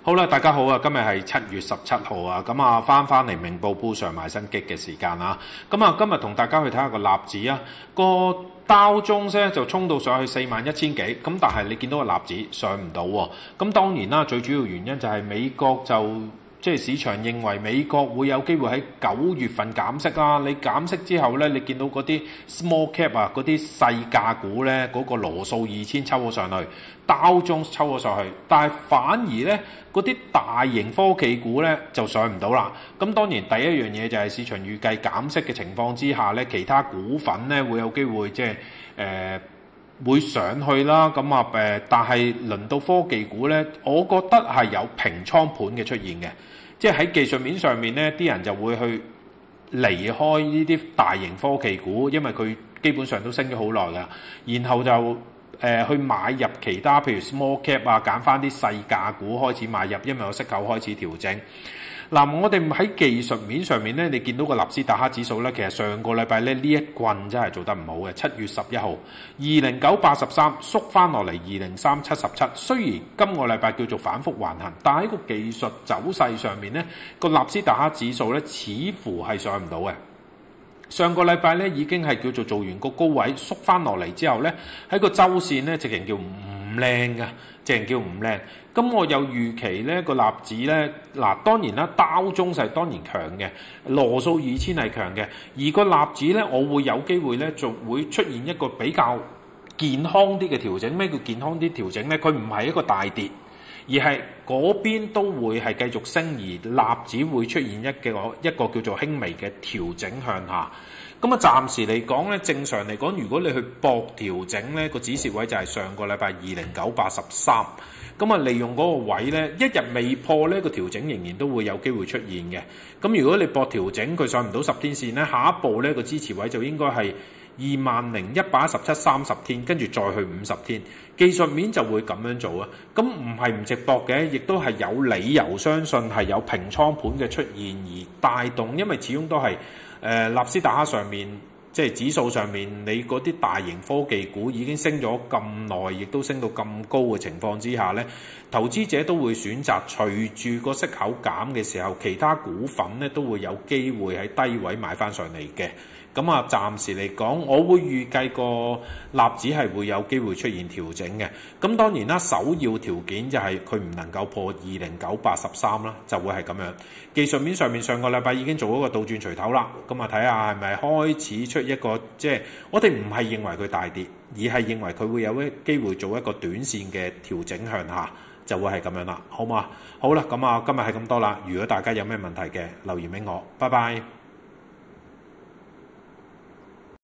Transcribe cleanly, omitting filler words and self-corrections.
好啦，大家好啊！今日係7月17號啊，咁啊翻嚟明報報上賣新激嘅時間啊，咁啊今日同大家去睇下個納指啊，個道瓊斯咧就衝到上去41000幾，咁但係你見到個納指上唔到喎，咁當然啦，最主要原因就係美國即係市場認為美國會有機會喺9月份減息啊！你減息之後咧，你見到嗰啲 small cap 啊，嗰啲細價股咧，嗰個羅素2000抽咗上去，道瓊斯抽咗上去，但係反而咧嗰啲大型科技股咧就上唔到啦。咁當然第一樣嘢就係市場預計減息嘅情況之下咧，其他股份咧會有機會即係會上去啦。咁啊但係輪到科技股咧，我覺得係有平倉盤嘅出現嘅。即係喺技術面上面咧，啲人就會去離開呢啲大型科技股，因為佢基本上都升咗好耐噶，然後就去買入其他譬如 small cap 啊，揀翻啲細價股開始買入，因為個息口開始調整。嗱，我哋喺技術面上面咧，你見到個納斯達克指數咧，其實上個禮拜咧呢一棍真係做得唔好嘅。7月11號20983縮翻落嚟20377，雖然今個禮拜叫做反覆橫行，但喺個技術走勢上面咧，個納斯達克指數咧似乎係上唔到嘅。上個禮拜咧已經係叫做做完個高位縮翻落嚟之後咧，喺個周線咧直情叫唔靚㗎，直情叫唔靚。咁我有預期咧個納指咧，嗱當然啦，道瓊斯當然強嘅，羅素2000係強嘅，而個納指咧，我會有機會咧，仲會出現一個比較健康啲嘅調整。咩叫健康啲調整咧？佢唔係一個大跌，而係嗰邊都會係繼續升，而納指會出現一個叫做輕微嘅調整向下。咁啊，暫時嚟講咧，正常嚟講，如果你去搏調整咧，個止蝕位就係上個禮拜20983。咁啊，利用嗰個位咧，一日未破呢個調整仍然都會有機會出現嘅。咁如果你搏調整，佢上唔到10天線咧，下一步咧個支持位就應該係2011730天，跟住再去50天。技術面就會咁樣做啊。咁唔係唔值博嘅，亦都係有理由相信係有平倉盤嘅出現而帶動，因為始終都係納斯達克上面。即係指數上面，你嗰啲大型科技股已經升咗咁耐，亦都升到咁高嘅情況之下呢，投資者都會選擇隨住個息口減嘅時候，其他股份呢都會有機會喺低位買翻上嚟嘅。咁啊，暫時嚟講，我會預計個納指係會有機會出現調整嘅。咁當然啦，首要條件就係佢唔能夠破20983啦，就會係咁樣。技術面上面，上個禮拜已經做咗個倒轉錘頭啦。咁啊，睇下係咪開始出一個即係我哋唔係認為佢大跌，而係認為佢會有機會做一個短線嘅調整向下，就會係咁樣啦。好嘛？好啦，咁啊，今日係咁多啦。如果大家有咩問題嘅，留言俾我。拜拜。